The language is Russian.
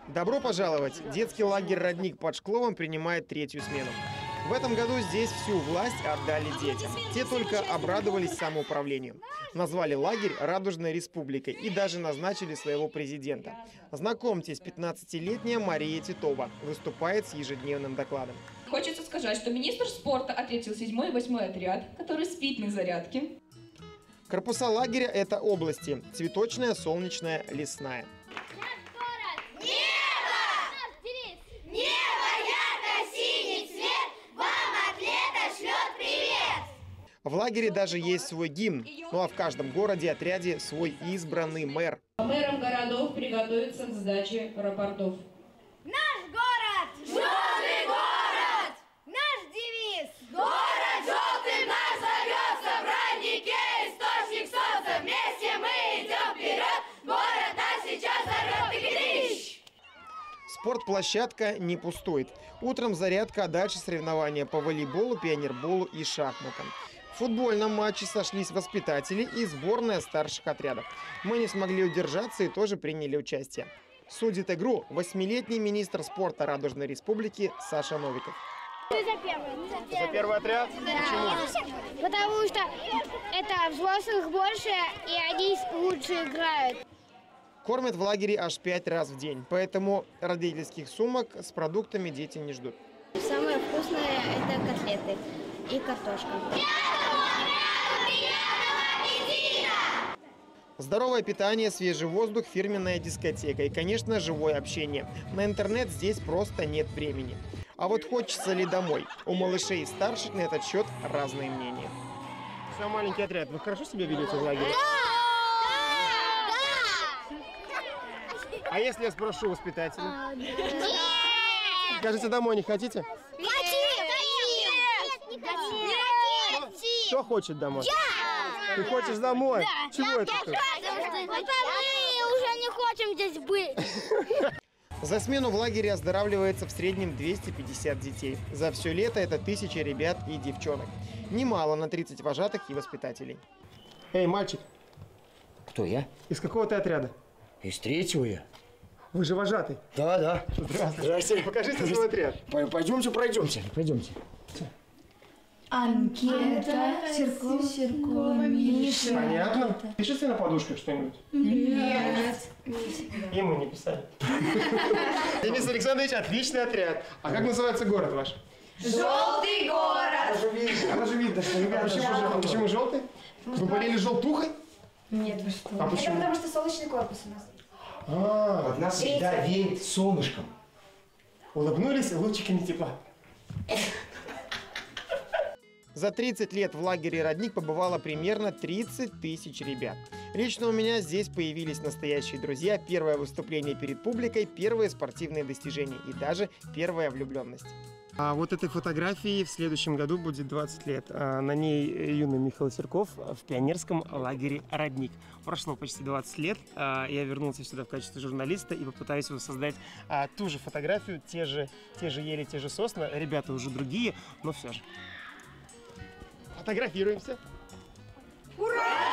Добро пожаловать! Детский лагерь «Родник» под Шкловом принимает третью смену. В этом году здесь всю власть отдали детям. Те только обрадовались самоуправлению. Назвали лагерь «Радужной республикой» и даже назначили своего президента. Знакомьтесь, 15-летняя Мария Титова выступает с ежедневным докладом. Хочется сказать, что министр спорта ответил 7-й и 8-й отряд, который спит на зарядке. Корпуса лагеря – это области: цветочная, солнечная, лесная. В лагере даже есть свой гимн. Ну а в каждом городе-отряде свой избранный мэр. Мэрам городов приготовиться к сдаче рапортов. Наш город! Желтый город! Наш девиз! Город желтый наш зовется, в роднике источник солнца. Вместе мы идем вперед, город нас сейчас зовет. Спортплощадка не пустует. Утром зарядка, а дальше соревнования по волейболу, пионерболу и шахматам. В футбольном матче сошлись воспитатели и сборная старших отрядов. Мы не смогли удержаться и тоже приняли участие. Судит игру 8-летний министр спорта Радужной республики Саша Новиков. За первый отряд? Да. Почему? Потому что это взрослых больше, и они лучше играют. Кормят в лагере аж 5 раз в день, поэтому родительских сумок с продуктами дети не ждут. Самое вкусное – это котлеты и картошка. Здоровое питание, свежий воздух, фирменная дискотека и, конечно, живое общение. На интернет здесь просто нет времени. А вот хочется ли домой? У малышей и старших на этот счет разные мнения. Самый маленький отряд. Вы хорошо себя ведете в лагере? А если я спрошу воспитателя? Скажите, домой не хотите? Кто хочет домой? Ты хочешь домой? Да. Чего это? Мы уже не хотим здесь быть. За смену в лагере оздоравливается в среднем 250 детей. За все лето это 1000 ребят и девчонок. Немало на 30 вожатых и воспитателей. Эй, мальчик. Кто я? Из какого ты отряда? Из третьего я. Вы же вожатый. Да. Здравствуйте. Покажите свой отряд. Пойдемте, пройдемте. Пойдемте. Анкета, Серкова, Миша. Понятно. Пишите на подушках что-нибудь? Нет. И мы не писали. Денис Александрович, отличный отряд. А как называется город ваш? Желтый город! Оно же видно, что ребята. Почему желтый? Вы болели желтухой? Нет, вы что? А почему? Это потому что солнечный корпус у нас. От нас всегда веет солнышком. Улыбнулись лучиками тепла. За 30 лет в лагере «Родник» побывало примерно 30 тысяч ребят. Лично у меня здесь появились настоящие друзья, первое выступление перед публикой, первые спортивные достижения и даже первая влюбленность. А вот этой фотографии в следующем году будет 20 лет. На ней юный Михаил Серков в пионерском лагере «Родник». Прошло почти 20 лет. Я вернулся сюда в качестве журналиста и попытаюсь воссоздать ту же фотографию, те же ели, те же сосны. Ребята уже другие, но все же. Фотографируемся. Ура!